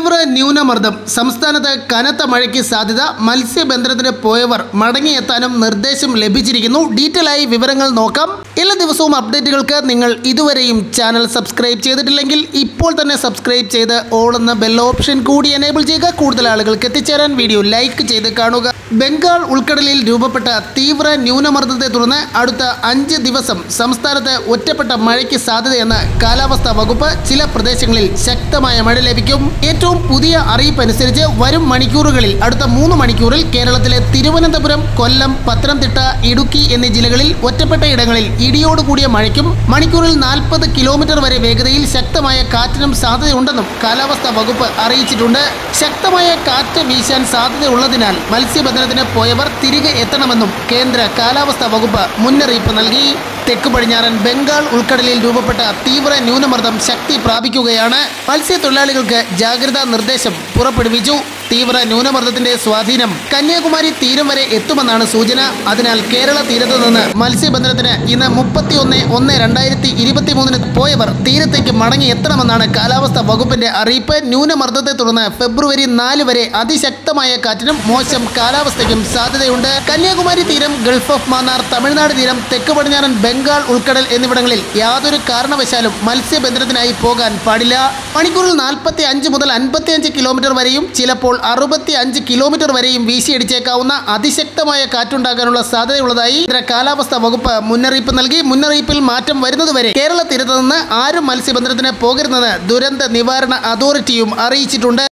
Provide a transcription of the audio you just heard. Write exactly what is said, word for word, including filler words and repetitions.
തീവ്ര ന്യൂനമർദ്ദം സംസ്ഥാനത്ത് കനത്ത മഴയ്ക്ക് സാധ്യത. മത്സ്യബന്ധനത്തിന് പോയവർ മടങ്ങിയെത്താനും നിർദ്ദേശം ലഭിച്ചിരിക്കുന്നു. ഡീറ്റെയിൽ ആയി വിവരങ്ങൾ നോക്കാം. എല്ലാ ദിവസവും അപ്ഡേറ്റുകൾക്ക് നിങ്ങൾ ഇതുവരെയും ചാനൽ സബ്സ്ക്രൈബ് ചെയ്തിട്ടില്ലെങ്കിൽ ഇപ്പോൾ തന്നെ സബ്സ്ക്രൈബ് ചെയ്ത് ഓൾ എന്ന ബെൽ ഓപ്ഷൻ കൂടി എനേബിൾ ചെയ്യുക. കൂടുതൽ ആളുകൾക്ക് എത്തിച്ചേരാൻ വീഡിയോ ലൈക്ക് ചെയ്ത് കാണുക. ബംഗാൾ ഉൾക്കടലിൽ രൂപപ്പെട്ട തീവ്ര ന്യൂനമർദ്ദത്തെ തുടർന്ന് അടുത്ത അഞ്ച് ദിവസം സംസ്ഥാനത്ത് ഒറ്റപ്പെട്ട മഴയ്ക്ക് സാധ്യതയെന്ന് കാലാവസ്ഥാ വകുപ്പ്. ചില പ്രദേശങ്ങളിൽ ശക്തമായ മഴ ലഭിക്കും. ഏറ്റവും പുതിയ അറിയിപ്പ് അനുസരിച്ച് വരും മണിക്കൂറുകളിൽ അടുത്ത മൂന്ന് മണിക്കൂറിൽ കേരളത്തിലെ തിരുവനന്തപുരം, കൊല്ലം, പത്തനംതിട്ട, ഇടുക്കി എന്നീ ജില്ലകളിൽ ഒറ്റപ്പെട്ട ഇടങ്ങളിൽ ഇടിയോടുകൂടിയ മഴയ്ക്കും മണിക്കൂറിൽ നാൽപ്പത് കിലോമീറ്റർ വരെ വേഗതയിൽ ശക്തമായ കാറ്റിനും സാധ്യതയുണ്ടെന്നും കാലാവസ്ഥാ വകുപ്പ് അറിയിച്ചിട്ടുണ്ട്. ശക്തമായ കാറ്റ് വീശാൻ സാധ്യതയുള്ളതിനാൽ മത്സ്യബന്ധനത്തിന് പോയവർ തിരികെ എത്തണമെന്നും കേന്ദ്ര കാലാവസ്ഥാ വകുപ്പ് മുന്നറിയിപ്പ് നൽകി. തെക്ക് പടിഞ്ഞാറൻ ബംഗാൾ ഉൾക്കടലിൽ രൂപപ്പെട്ട തീവ്ര ന്യൂനമർദ്ദം ശക്തി പ്രാപിക്കുകയാണ്. മത്സ്യത്തൊഴിലാളികൾക്ക് ജാഗ്രതാ നിർദ്ദേശം പുറപ്പെടുവിച്ചു. തീവ്ര ന്യൂനമർദ്ദത്തിന്റെ സ്വാധീനം കന്യാകുമാരി തീരം വരെ എത്തുമെന്നാണ് സൂചന. അതിനാൽ കേരള തീരത്ത് നിന്ന് മത്സ്യബന്ധനത്തിന് ഇന്ന് മുപ്പത്തി ഒന്ന് ഒന്ന് രണ്ടായിരത്തി ഇരുപത്തി മൂന്നിന് പോയവർ തീരത്തേക്ക് മടങ്ങി എത്തണമെന്നാണ് കാലാവസ്ഥാ വകുപ്പിന്റെ അറിയിപ്പ്. ന്യൂനമർദ്ദത്തെ തുടർന്ന് ഫെബ്രുവരി നാല് വരെ അതിശക്തമായ കാറ്റിനും മോശം കാലാവസ്ഥയ്ക്കും സാധ്യതയുണ്ട്. കന്യാകുമാരി തീരം, ഗൾഫ് ഓഫ് മാന്നാർ, തമിഴ്നാട് തീരം, തെക്ക് പടിഞ്ഞാറൻ ബംഗാൾ ഉൾക്കടൽ എന്നിവിടങ്ങളിൽ യാതൊരു കാരണവശാലും മത്സ്യബന്ധനത്തിനായി പോകാൻ പാടില്ല. മണിക്കൂറിൽ നാൽപ്പത്തി അഞ്ച് മുതൽ അൻപത്തി അഞ്ച് കിലോമീറ്റർ വരെയും ചിലപ്പോൾ അറുപത്തി അഞ്ച് കിലോമീറ്റർ വരെയും വീശിയടിച്ചേക്കാവുന്ന അതിശക്തമായ കാറ്റുണ്ടാകാനുള്ള സാധ്യതയുള്ളതായി കേന്ദ്ര കാലാവസ്ഥാ വകുപ്പ് മുന്നറിയിപ്പ് നൽകി. മുന്നറിയിപ്പിൽ മാറ്റം വരുന്നതുവരെ കേരള തീരത്ത് നിന്ന് ആരും മത്സ്യബന്ധനത്തിന് പോകരുതെന്ന് ദുരന്ത നിവാരണ അതോറിറ്റിയും അറിയിച്ചിട്ടുണ്ട്.